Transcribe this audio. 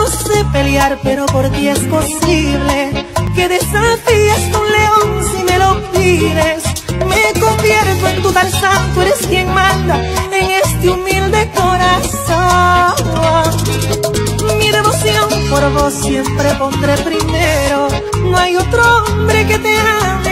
No sé pelear, pero por ti es posible que desafíes a un león si me lo pides. Me convierto en tu Tarzán, tú eres quien manda en este humilde corazón. Mi devoción por vos siempre pondré primero. No hay otro hombre que te ame